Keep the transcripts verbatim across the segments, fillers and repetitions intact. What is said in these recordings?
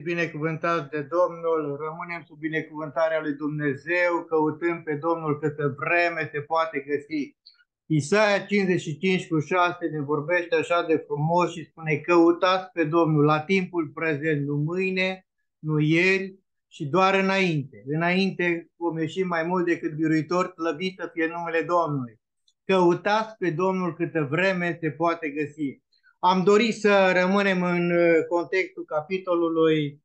binecuvântați de Domnul, rămânem sub binecuvântarea lui Dumnezeu, căutând pe Domnul câtă vreme se poate găsi. Isaia cincizeci și cinci cu șase ne vorbește așa de frumos și spune: căutați pe Domnul la timpul prezent, nu mâine, nu ieri, și doar înainte. Înainte vom ieși mai mult decât biruitor, slăvit să fie numele Domnului. Căutați pe Domnul câtă vreme se poate găsi. Am dorit să rămânem în contextul capitolului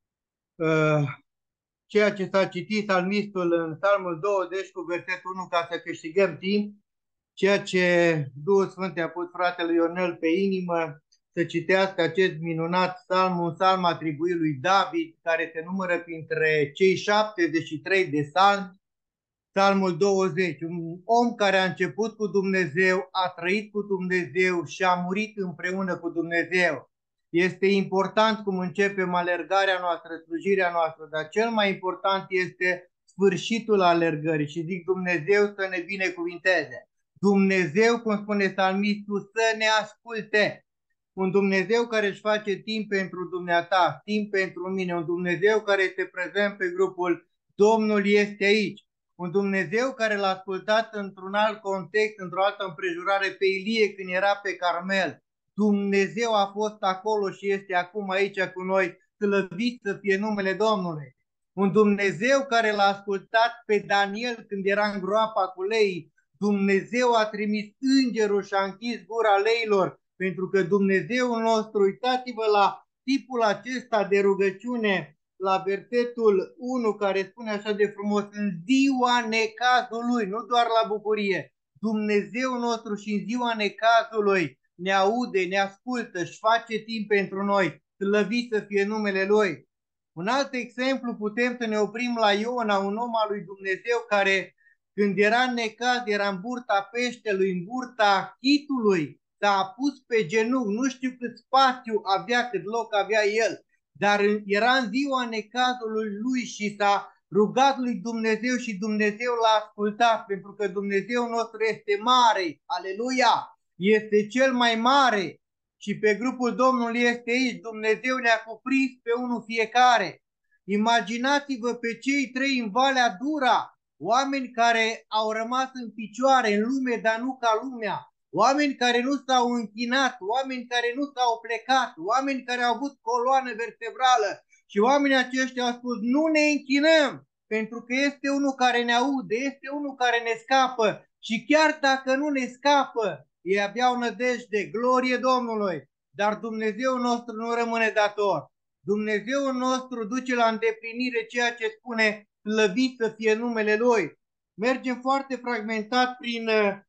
uh, ceea ce s-a citit psalmistul în Psalmul douăzeci cu versetul unu, ca să câștigăm timp, ceea ce Duhul Sfânt a pus fratelui Ionel pe inimă, să citească acest minunat psalm, un psalm atribuit lui David, care se numără printre cei șaptezeci și trei de psalmi. Psalmul douăzeci, un om care a început cu Dumnezeu, a trăit cu Dumnezeu și a murit împreună cu Dumnezeu. Este important cum începem alergarea noastră, slujirea noastră, dar cel mai important este sfârșitul alergării și zic Dumnezeu să ne binecuvinteze. Dumnezeu, cum spune psalmistul, să ne asculte. Un Dumnezeu care își face timp pentru dumneata, timp pentru mine, un Dumnezeu care este prezent pe grupul Domnul este aici. Un Dumnezeu care l-a ascultat într-un alt context, într-o altă împrejurare pe Ilie când era pe Carmel. Dumnezeu a fost acolo și este acum aici cu noi, slăvit să fie numele Domnului. Un Dumnezeu care l-a ascultat pe Daniel când era în groapa cu leii. Dumnezeu a trimis îngerul și a închis gura leilor, pentru că Dumnezeul nostru, uitați-vă la tipul acesta de rugăciune, la versetul unu, care spune așa de frumos: în ziua necazului, nu doar la bucurie, Dumnezeu nostru și în ziua necazului ne aude, ne ascultă, își face timp pentru noi, slăvit să fie numele Lui. Un alt exemplu, putem să ne oprim la Iona, un om al lui Dumnezeu care, când era în necaz, era în burta peștelui, în burta chitului, s-a pus pe genunchi, nu știu cât spațiu avea, cât loc avea el, dar era în ziua necazului lui și s-a rugat lui Dumnezeu și Dumnezeu l-a ascultat, pentru că Dumnezeu nostru este mare, aleluia, este cel mai mare și pe grupul Domnului este aici. Dumnezeu ne-a cuprins pe unul fiecare. Imaginați-vă pe cei trei în Valea Dura, oameni care au rămas în picioare în lume, dar nu ca lumea. Oameni care nu s-au închinat, oameni care nu s-au plecat, oameni care au avut coloană vertebrală și oamenii aceștia au spus: nu ne închinăm, pentru că este unul care ne aude, este unul care ne scapă și chiar dacă nu ne scapă, ei aveau nădejde, glorie Domnului, dar Dumnezeul nostru nu rămâne dator. Dumnezeul nostru duce la îndeplinire ceea ce spune, slăvit să fie numele Lui. Mergem foarte fragmentat prin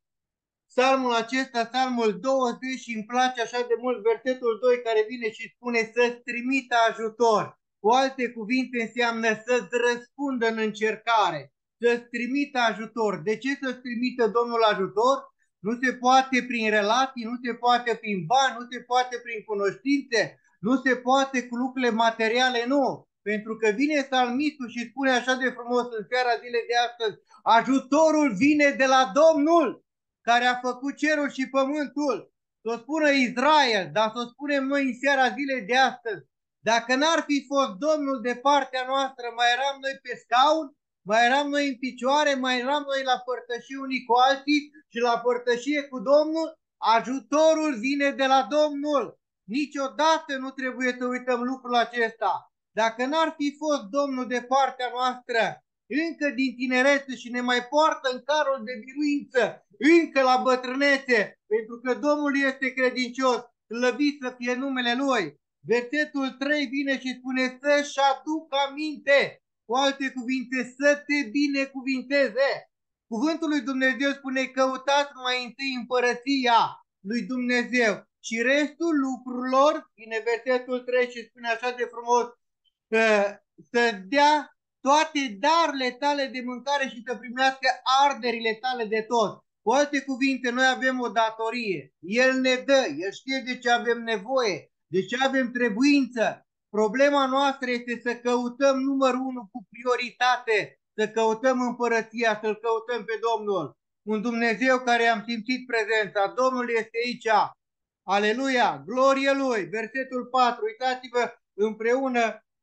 psalmul acesta, psalmul douăzeci, și îmi place așa de mult versetul doi care vine și spune să-ți trimită ajutor. Cu alte cuvinte înseamnă să-ți răspundă în încercare, să-ți trimită ajutor. De ce să-ți trimită Domnul ajutor? Nu se poate prin relații, nu se poate prin bani, nu se poate prin cunoștințe, nu se poate cu lucrurile materiale, nu. Pentru că vine psalmistul și spune așa de frumos în seara zilei de astăzi: ajutorul vine de la Domnul care a făcut cerul și pământul. Să o spună Israel, dar să o spunem noi în seara zilei de astăzi. Dacă n-ar fi fost Domnul de partea noastră, mai eram noi pe scaun, mai eram noi în picioare, mai eram noi la părtășie unii cu alții și la părtășie cu Domnul. Ajutorul vine de la Domnul. Niciodată nu trebuie să uităm lucrul acesta. Dacă n-ar fi fost Domnul de partea noastră, încă din tinerețe, și ne mai poartă în carul de biruință, încă la bătrânețe, pentru că Domnul este credincios, slăvit să fie numele Lui. Versetul trei vine și spune să-și aducă aminte, cu alte cuvinte, să te binecuvinteze. Cuvântul lui Dumnezeu spune: căutați mai întâi împărăția lui Dumnezeu și restul lucrurilor, vine versetul trei și spune așa de frumos, să dea toate darurile tale de mâncare și să primească arderile tale de tot. Cu alte cuvinte, noi avem o datorie. El ne dă, El știe de ce avem nevoie, de ce avem trebuință. Problema noastră este să căutăm numărul unu cu prioritate, să căutăm împărăția, să-L căutăm pe Domnul. Un Dumnezeu care am simțit prezența. Domnul este aici. Aleluia! Glorie Lui! Versetul patru, uitați-vă împreună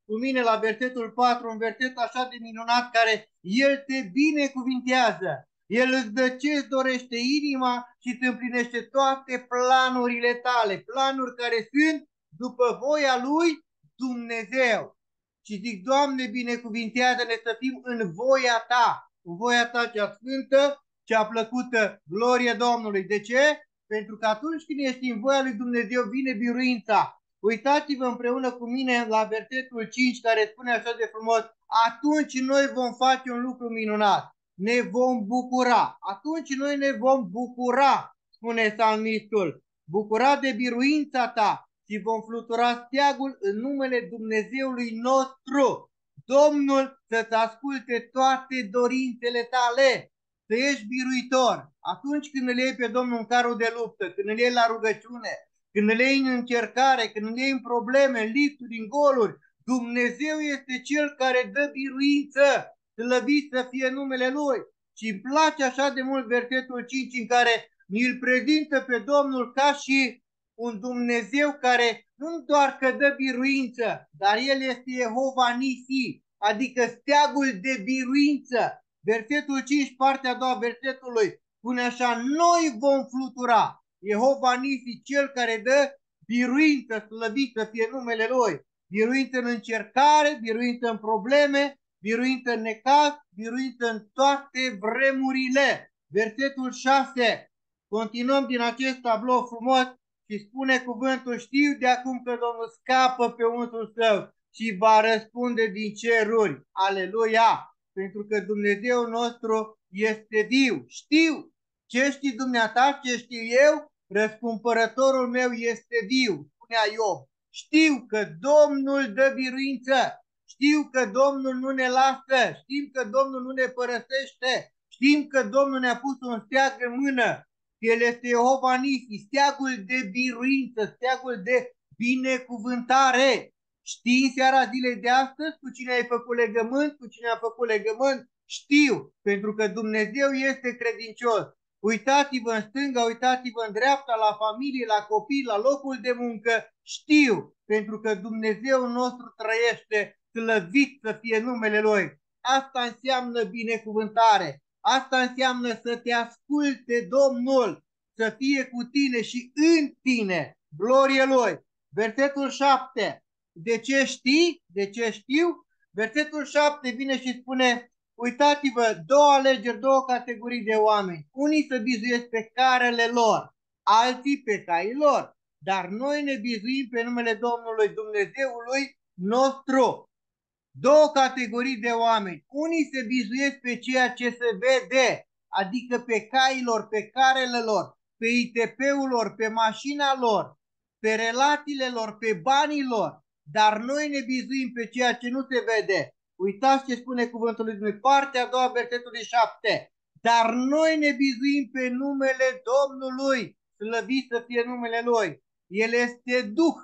cu mine la versetul patru, un verset așa de minunat care El te binecuvintează. El îți dă ce-ți dorește inima și îți împlinește toate planurile tale, planuri care sunt după voia lui Dumnezeu. Și zic, Doamne, binecuvintează-ne să fim în voia Ta, în voia Ta cea sfântă, cea plăcută, glorie Domnului. De ce? Pentru că atunci când ești în voia lui Dumnezeu, vine biruința. Uitați-vă împreună cu mine la versetul cinci, care spune așa de frumos: atunci noi vom face un lucru minunat, ne vom bucura. Atunci noi ne vom bucura, spune psalmistul, bucura de biruința Ta și vom flutura steagul în numele Dumnezeului nostru. Domnul să-ți asculte toate dorințele tale, să ești biruitor. Atunci când îl iei pe Domnul în carul de luptă, când îl iei la rugăciune, când îl iei în încercare, când îl iei în probleme, în lipsuri, în goluri, Dumnezeu este Cel care dă biruință, slăvit să fie numele Lui. Și îmi place așa de mult versetul cinci, în care ni-l prezintă pe Domnul ca și un Dumnezeu care nu doar că dă biruință, dar El este Jehova Nisi, adică steagul de biruință. Versetul cinci, partea a doua versetului, spune așa: noi vom flutura. Jehova Nisi, Cel care dă biruință, slăvit să fie numele Lui. Biruință în încercare, biruință în probleme, biruință în necaz, biruință în toate vremurile. Versetul șase. Continuăm din acest tablou frumos și spune cuvântul: știu de acum că Domnul scapă pe unsul Său și va răspunde din ceruri. Aleluia! Pentru că Dumnezeu nostru este viu. Știu. Ce știi dumneata, ce știu eu? Răscumpărătorul meu este viu, spunea Iov. Știu că Domnul dă biruință. Știu că Domnul nu ne lasă. Știm că Domnul nu ne părăsește. Știm că Domnul ne-a pus un steag în mână. El este Jehova Nisi, steagul de biruință, steagul de binecuvântare. Știi în seara zilei de astăzi cu cine ai făcut legământ, cu cine a făcut legământ? Știu, pentru că Dumnezeu este credincios. Uitați-vă în stânga, uitați-vă în dreapta, la familie, la copii, la locul de muncă. Știu, pentru că Dumnezeu nostru trăiește, slăvit să fie numele Lui. Asta înseamnă binecuvântare. Asta înseamnă să te asculte Domnul, să fie cu tine și în tine. Glorie Lui. Versetul șapte. De ce știi? De ce știu? Versetul șapte vine și spune: uitați-vă, două alegeri, două categorii de oameni. Unii se bizuiesc pe carele lor, alții pe caii lor. Dar noi ne bizuim pe numele Domnului Dumnezeului nostru. Două categorii de oameni. Unii se bizuiesc pe ceea ce se vede, adică pe cailor, pe carele lor, pe I T P-ul lor, pe mașina lor, pe relațiile lor, pe banii lor. Dar noi ne bizuim pe ceea ce nu se vede. Uitați ce spune cuvântul lui Dumnezeu, partea a doua, versetul șapte. Dar noi ne bizuim pe numele Domnului, slăvit să fie numele Lui. El este Duh,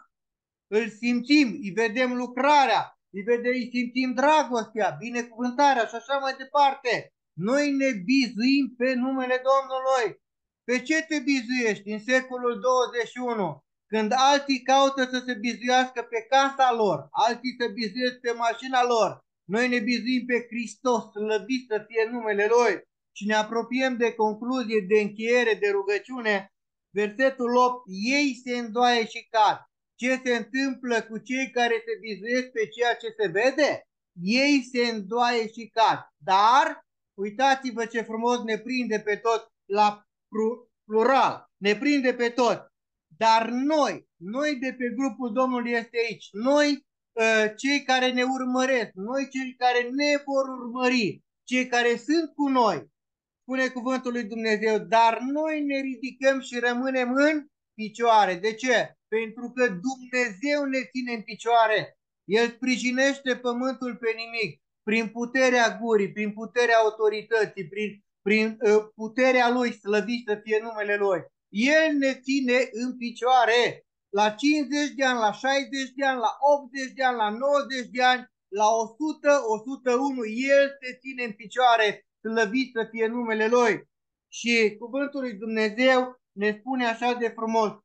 îl simțim, îi vedem lucrarea, îi, vedem, îi simțim dragostea, binecuvântarea și așa mai departe. Noi ne bizuim pe numele Domnului. Pe ce te bizuiești în secolul douăzeci și unu? Când alții caută să se bizuiască pe casa lor, alții se bizuiesc pe mașina lor, noi ne bizuim pe Hristos, slăvit să fie numele Lui. Și ne apropiem de concluzie, de încheiere, de rugăciune. Versetul opt, ei se îndoaie și cad. Ce se întâmplă cu cei care se bizuiesc pe ceea ce se vede? Ei se îndoaie și cad. Dar, uitați-vă ce frumos ne prinde pe tot la plural, ne prinde pe tot. Dar noi, noi de pe grupul Domnului este aici, noi cei care ne urmăresc, noi cei care ne vor urmări, cei care sunt cu noi, spune cuvântul lui Dumnezeu, dar noi ne ridicăm și rămânem în picioare. De ce? Pentru că Dumnezeu ne ține în picioare. El sprijinește pământul pe nimic, prin puterea gurii, prin puterea autorității, prin, prin uh, puterea Lui, slăvit să fie numele Lui. El ne ține în picioare. La cincizeci de ani, la șaizeci de ani, la optzeci de ani, la nouăzeci de ani, la o sută, o sută unu, El te ține în picioare, slăvit să fie numele Lui. Și cuvântul lui Dumnezeu ne spune așa de frumos: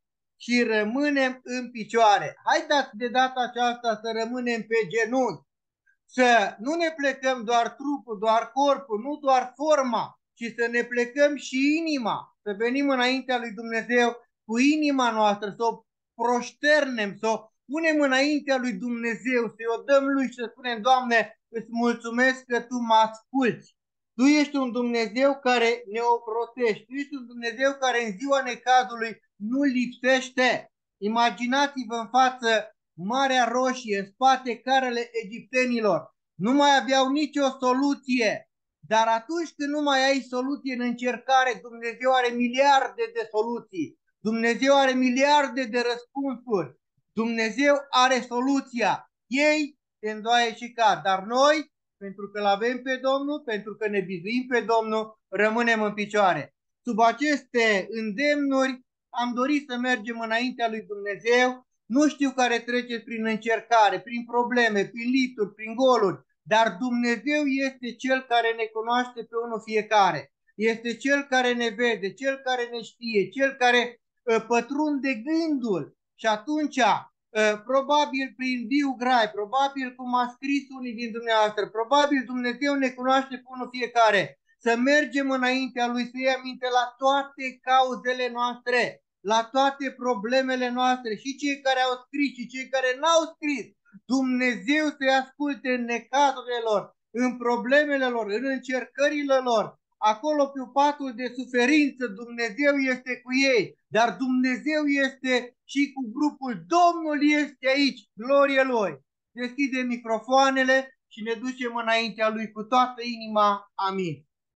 și rămânem în picioare. Haideți de data aceasta să rămânem pe genunchi, să nu ne plecăm doar trupul, doar corpul, nu doar forma, ci să ne plecăm și inima, să venim înaintea lui Dumnezeu cu inima noastră, să o proșternem, să o punem înaintea lui Dumnezeu, să-i o dăm lui și să spunem: Doamne, îți mulțumesc că Tu mă asculți. Tu ești un Dumnezeu care ne ocrotești, Tu ești un Dumnezeu care în ziua necazului nu lipsește. Imaginați-vă în față Marea Roșie, în spate carele egiptenilor. Nu mai aveau nicio soluție. Dar atunci când nu mai ai soluție în încercare, Dumnezeu are miliarde de soluții. Dumnezeu are miliarde de răspunsuri. Dumnezeu are soluția. Ei se îndoaie și cad. Dar noi, pentru că l-avem pe Domnul, pentru că ne bizuim pe Domnul, rămânem în picioare. Sub aceste îndemnuri am dorit să mergem înaintea lui Dumnezeu. Nu știu care treceți prin încercare, prin probleme, prin lipsuri, prin goluri, dar Dumnezeu este Cel care ne cunoaște pe unul fiecare. Este Cel care ne vede, Cel care ne știe, Cel care uh, pătrunde gândul. Și atunci, uh, probabil prin viu grai, probabil cum a scris unii din dumneavoastră, probabil Dumnezeu ne cunoaște pe unul fiecare. Să mergem înaintea Lui, să iei aminte la toate cauzele noastre, la toate problemele noastre, și cei care au scris și cei care n-au scris. Dumnezeu să-i asculte în necazurile lor, în problemele lor, în încercările lor. Acolo pe patul de suferință Dumnezeu este cu ei, dar Dumnezeu este și cu grupul. Domnul este aici, glorie Lui. Deschidem microfoanele și ne ducem înaintea Lui cu toată inima. Amin.